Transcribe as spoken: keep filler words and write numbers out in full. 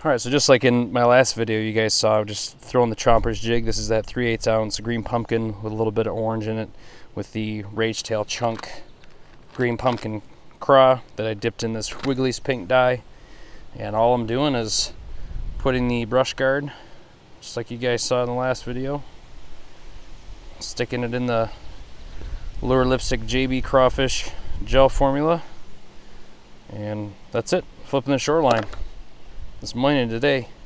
Alright, so just like in my last video you guys saw, just throwing the Chompers jig. This is that three eighths ounce green pumpkin with a little bit of orange in it with the Rage Tail chunk green pumpkin craw that I dipped in this Wiggly's pink dye. And all I'm doing is putting the brush guard, just like you guys saw in the last video, sticking it in the Lure Lipstick J B crawfish gel formula, and that's it. Flipping the shoreline. It's mining today.